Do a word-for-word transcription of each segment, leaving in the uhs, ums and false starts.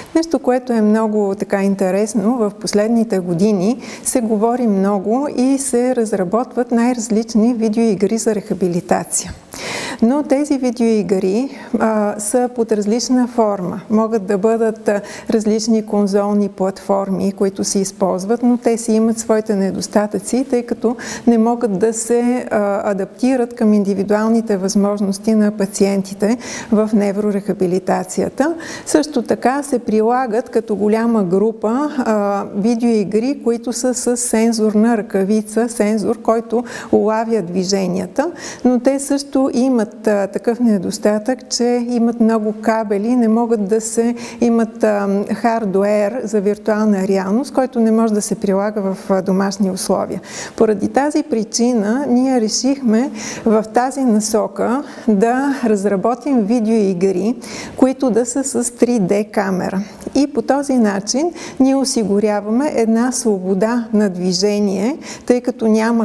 Нещо, което е много така интересно, в последните години се говори много и се разработват най-различни видеоигри за рехабилитация. Но тези видеоигри а, са под различна форма. Могат да бъдат а, различни конзолни платформи, които се използват, но те си имат своите недостатъци, тъй като не могат да се а, адаптират към индивидуалните възможности на пациентите в неврорехабилитацията. Също така се прилагат като голяма група а, видеоигри, които са с сензорна ръкавица, сензор, който улавя движенията, но те също имат а, такъв недостатък, че имат много кабели, не могат да се имат а, хардуер за виртуална реалност, който не може да се прилага в а, домашни условия. Поради тази причина ние решихме в тази насока да разработим видеоигри, които да са с три Д камера. И по този начин ние осигуряваме една свобода на движение, тъй като няма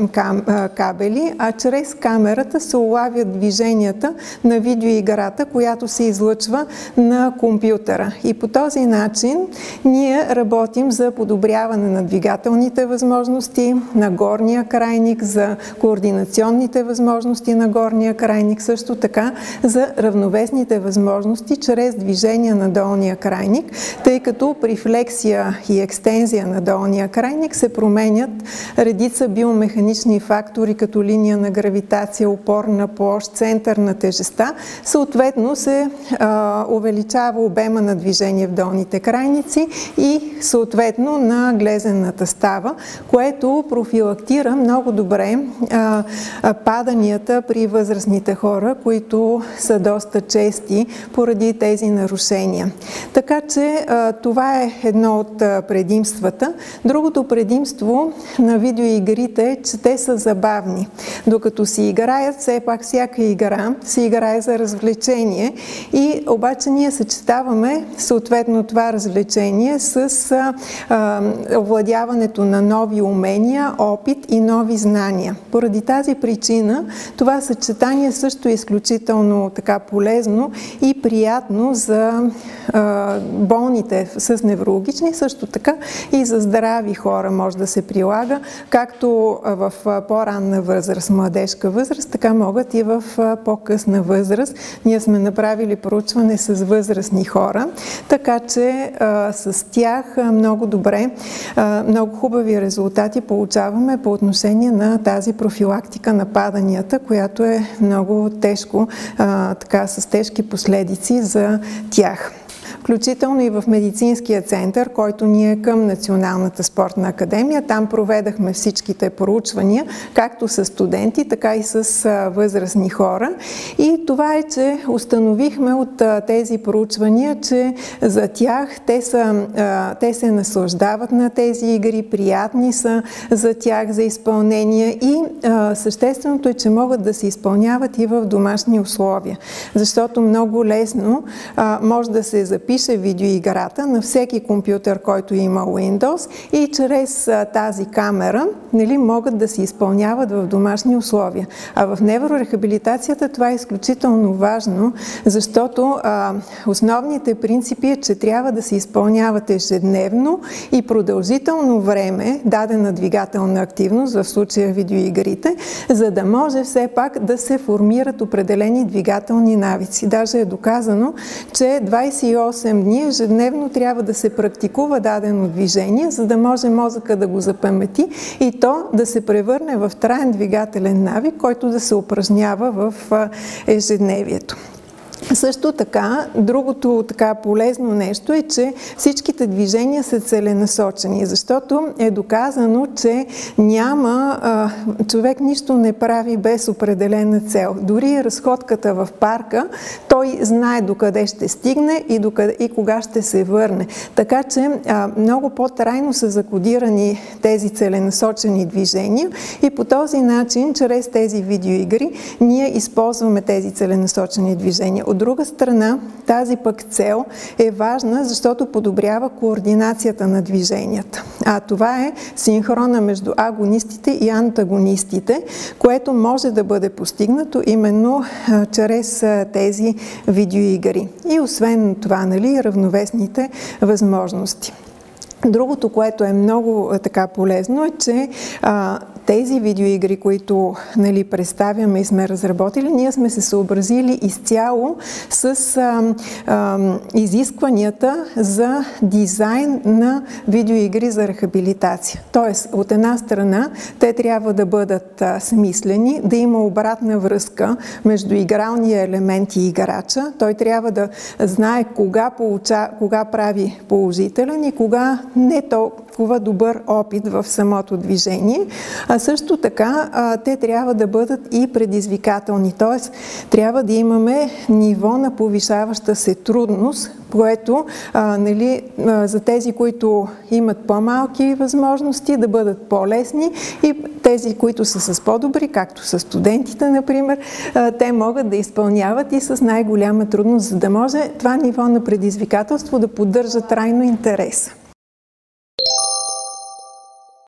кабели, а чрез камерата се улавят движенията на видеоиграта, която се излъчва на компютъра. И по този начин ние работим за подобряване на двигателните възможности на горния крайник, за координационните възможности на горния крайник, също така за равновесните възможности чрез движение на долния крайник, тъй като при флексия и екстензия на долния крайник се променят редица биомеханични фактори, като линия на гравитация, опорна площ, център на тежестта. Съответно се а, увеличава обема на движение в долните крайници и съответно на глезенната става, което профилактира много добре а, а, паданията при възрастните хора, които са доста чести поради тези нарушения. Така че а, това е едно от а, предимствата. Другото предимство на видеоигрите е, че те са забавни. Докато си играят, все пак всяка игра се играе за развлечение и обаче ние съчетаваме съответно това развлечение с а, а, овладяването на нови умения, опит и нови знания. Поради тази причина това съчетание също е изключително така полезно и приятно за а, болните с неврологични, също така и за здрави хора може да се прилага, както в по-ранна възраст, младежка възраст, така могат и в по-късна възраст. Ние сме направили проучване с възрастни хора, така че а, с тях много добре, а, много хубави резултати получаваме по отношение на тази профилактика на паданията, която е много тежко, а, така с тежки последици за тях. Включително и в медицинския център, който ние е към Националната спортна академия. Там проведахме всичките проучвания, както с студенти, така и с възрастни хора. И това е, че установихме от тези проучвания, че за тях те, са, те се наслаждават на тези игри, приятни са за тях за изпълнение и същественото е, че могат да се изпълняват и в домашни условия. Защото много лесно може да се запише пише видеоиграта на всеки компютър, който има Windows и чрез а, тази камера, нали, могат да се изпълняват в домашни условия. А в неврорехабилитацията това е изключително важно, защото а, основните принципи е, че трябва да се изпълняват ежедневно и продължително време дадена двигателна активност, в случая видеоигрите, за да може все пак да се формират определени двигателни навици. Даже е доказано, че двадесет и осем дни ежедневно трябва да се практикува дадено движение, за да може мозъка да го запамети и то да се превърне в траен двигателен навик, който да се упражнява в ежедневието. Също така, другото така полезно нещо е, че всичките движения са целенасочени, защото е доказано, че няма, а, човек нищо не прави без определена цел. Дори разходката в парка, той знае докъде ще стигне и, докъде, и кога ще се върне. Така че а, много по-трайно са закодирани тези целенасочени движения и по този начин, чрез тези видеоигри, ние използваме тези целенасочени движения. От друга страна, тази пък цел е важна, защото подобрява координацията на движенията. А това е синхрона между агонистите и антагонистите, което може да бъде постигнато именно а, чрез а, тези видеоигри. И освен това, нали, равновесните възможности. Другото, което е много така полезно, е, че а, тези видеоигри, които, нали, представяме и сме разработили, ние сме се съобразили изцяло с а, а, изискванията за дизайн на видеоигри за рехабилитация. Тоест, от една страна, те трябва да бъдат а, смислени, да има обратна връзка между игралния елемент и играча. Той трябва да знае кога, получа, кога прави положителен и кога не толкова добър опит в самото движение, а също така а, те трябва да бъдат и предизвикателни, т.е. трябва да имаме ниво на повишаваща се трудност, което а, нали, а, за тези, които имат по-малки възможности, да бъдат по-лесни, и тези, които са с по-добри, както са студентите, например, а, те могат да изпълняват и с най-голяма трудност, за да може това ниво на предизвикателство да поддържа трайно интерес.